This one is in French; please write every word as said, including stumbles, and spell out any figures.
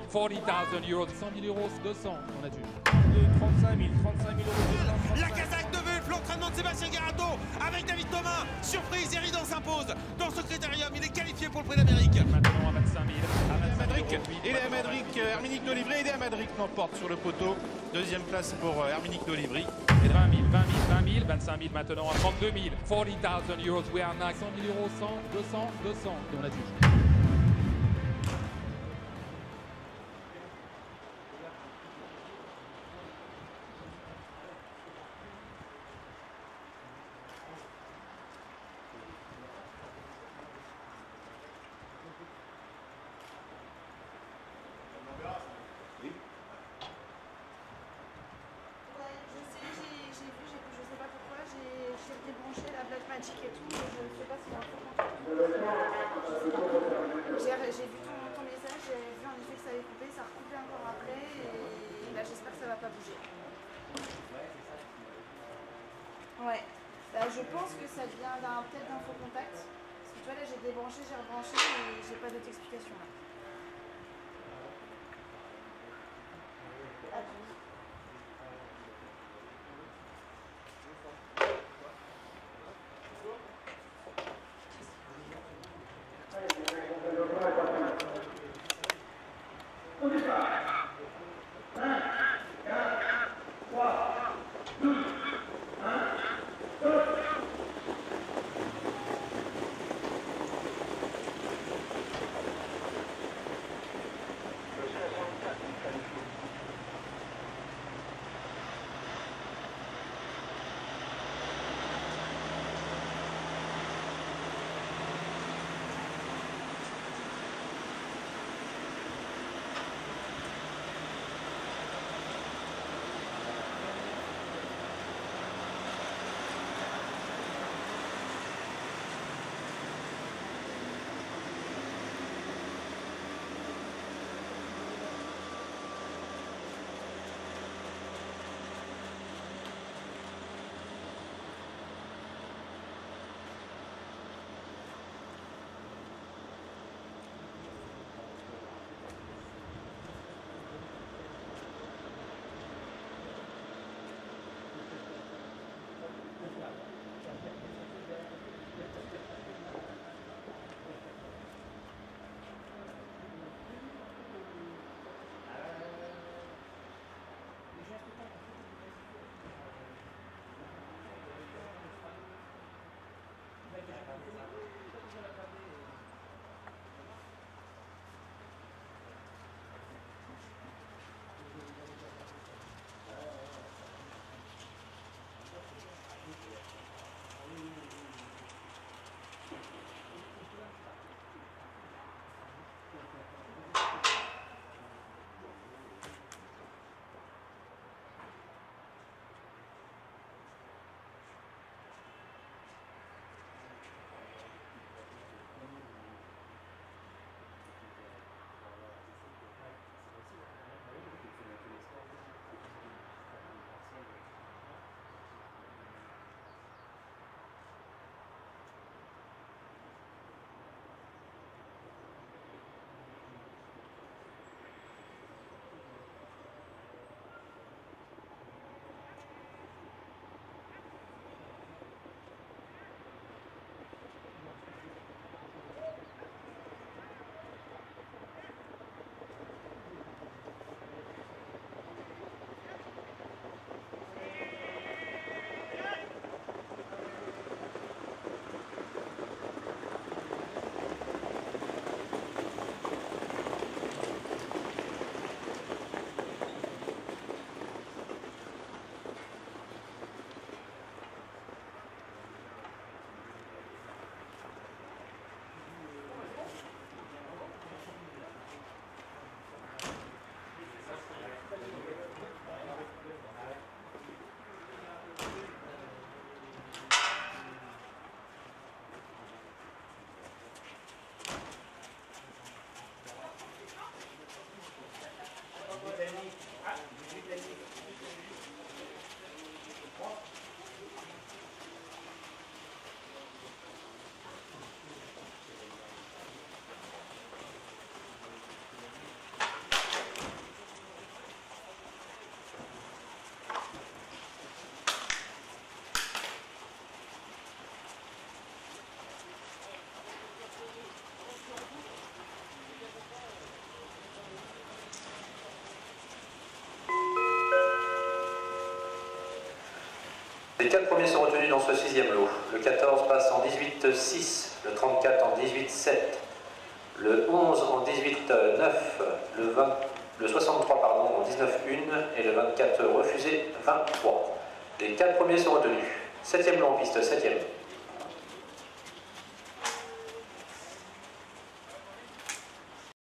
forty thousand euros. cent mille euros, deux cents, on a dû. trente-cinq mille, trente-cinq mille euros. La Kazakh de Wulf, l'entraînement de Sébastien Garato avec David Thomas. Surprise, Eridan s'impose. Dans ce critérium, il est qualifié pour le Prix d'Amérique. Maintenant à vingt-cinq mille. À vingt-cinq Madric, euros, oui. il est à Madric, Herminique d'Olivry, il est à Madric, l'emporte sur le poteau. Deuxième place pour Herminique d'Olivry. vingt mille, vingt mille, vingt mille, vingt-cinq mille maintenant à trente-deux mille. forty thousand euros, we are next. cent mille euros, cent, deux cents, deux cents. Et on a dû. Débrancher la Black Magic et tout, je ne sais pas si l'info. J'ai vu ton, ton message, j'ai vu en effet que ça avait coupé, ça a recoupé encore après et là j'espère que ça va pas bouger. Ouais, bah, je pense que ça vient d'un peut-être d'info contact. Parce que tu vois là j'ai débranché, j'ai rebranché et j'ai pas d'autre explication là. Attends. Les quatre premiers sont retenus dans ce sixième lot. Le quatorze passe en dix-huit six, le trente-quatre en dix-huit sept, le onze en dix-huit neuf, le, vingt, le soixante-trois pardon, en dix-neuf un et le vingt-quatre refusé vingt-trois. Les quatre premiers sont retenus. Septième lot en piste, septième.